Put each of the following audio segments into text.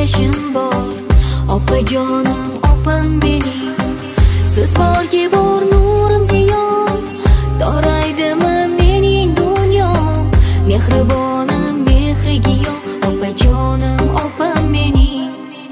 yashim bor. Opajonim, opam mening, siz borki bor nurim ziyon. Doraydimi mening dunyom, mehribonim mehriga yo'q. Opajonim, opam mening,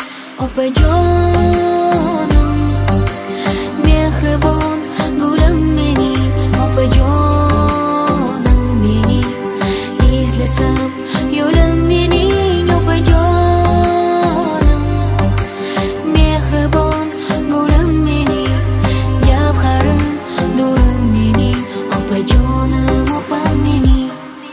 opajonim, mehribon gulim mening, opajonim mening, izlasam yo'lim mening, opajonim, mehribon gulim mening, gavharim nurim mening, opajonim, opam mening.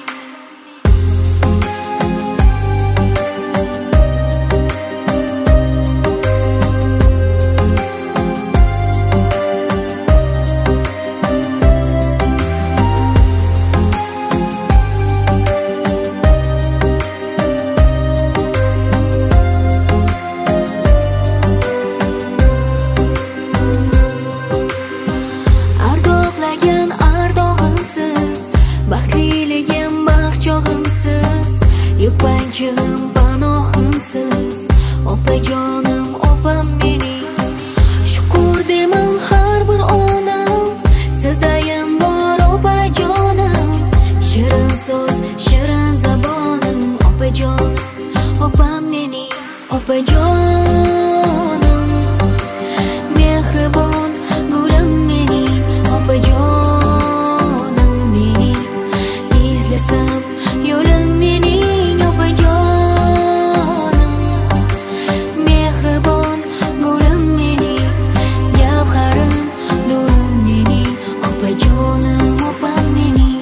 Ardoqlagan ardog'imsiz, baxtliligim baxchog'imsiz, yupanchig'im panohimsiz, opajonim, opam mening. Shukur demam har bir onam, sizdayam bor opajonim. Shirin so'z, shirin zabonim, opajonim, opam mening, opajonim, mehribon gulim mening, opajonim mening, izlasam yo'lim mening, opajonim, mehribon gulim mening, gavharim nurim mening, opajonim, opam mening.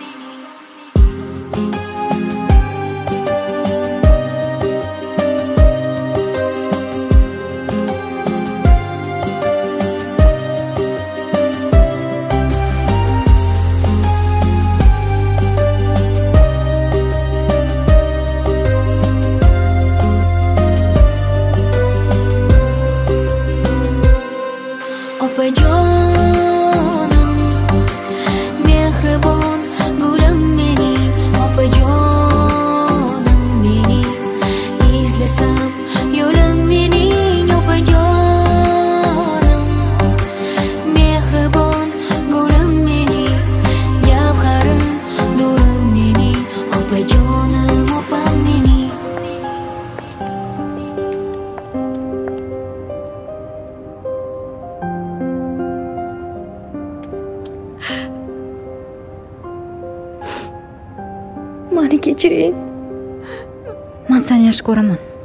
Opajonim, mehribon gulim mening, opajonim mening, izlasam yo'lim mening, opajonim, mehribon gulim mening, gavharim nurim mening, opajonim, opam mening. Meni kechiring. Men seni yaxshi ko'raman.